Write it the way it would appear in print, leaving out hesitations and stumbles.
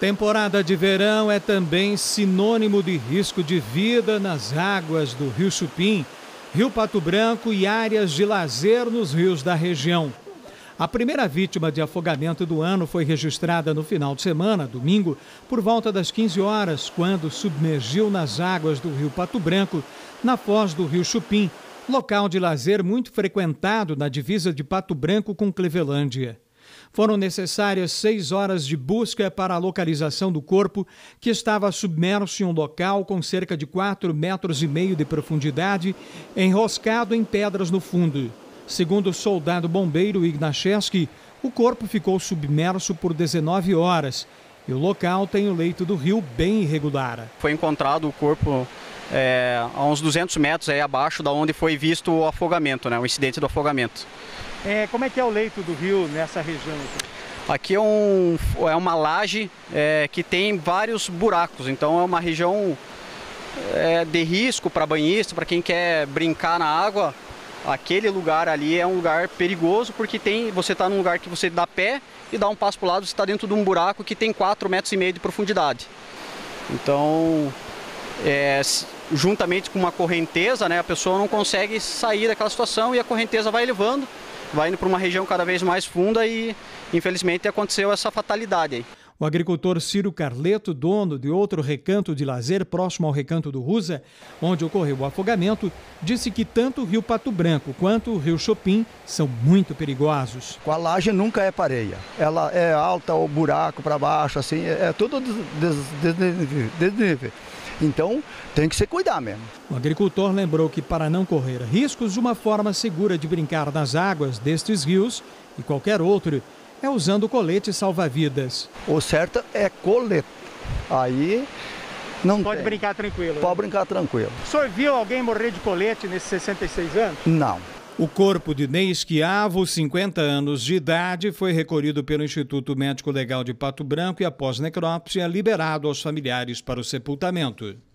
Temporada de verão é também sinônimo de risco de vida nas águas do Rio Chupim, Rio Pato Branco e áreas de lazer nos rios da região. A primeira vítima de afogamento do ano foi registrada no final de semana, domingo, por volta das 15 horas, quando submergiu nas águas do Rio Pato Branco, na foz do Rio Chupim, local de lazer muito frequentado na divisa de Pato Branco com Clevelândia. Foram necessárias 6 horas de busca para a localização do corpo, que estava submerso em um local com cerca de 4,5 metros de profundidade, enroscado em pedras no fundo. Segundo o soldado bombeiro Ignacheski, o corpo ficou submerso por 19 horas e o local tem o leito do rio bem irregular. Foi encontrado o corpo a uns 200 metros abaixo da onde foi visto o afogamento, o incidente do afogamento. Como é que é o leito do rio nessa região? Aqui é uma laje que tem vários buracos, então é uma região de risco para banhista, para quem quer brincar na água. Aquele lugar ali é um lugar perigoso porque você está num lugar que você dá pé e dá um passo para o lado, você está dentro de um buraco que tem 4,5 metros de profundidade. Então, juntamente com uma correnteza, a pessoa não consegue sair daquela situação e a correnteza vai levando, vai indo para uma região cada vez mais funda e, infelizmente, aconteceu essa fatalidade aí. O agricultor Ciro Carleto, dono de outro recanto de lazer próximo ao recanto do Rusa, onde ocorreu o afogamento, disse que tanto o Rio Pato Branco quanto o Rio Chupim são muito perigosos. A laje nunca é pareia, ela é alta, o buraco para baixo, assim, é tudo desnível. Então, tem que se cuidar mesmo. O agricultor lembrou que, para não correr riscos, uma forma segura de brincar nas águas destes rios e qualquer outro é usando colete salva-vidas. O certo é colete. Aí não pode brincar tranquilo. Pode brincar tranquilo. O senhor viu alguém morrer de colete nesses 66 anos? Não. O corpo de Ney Esquiavo, 50 anos de idade, foi recolhido pelo Instituto Médico Legal de Pato Branco e, após necrópsia, liberado aos familiares para o sepultamento.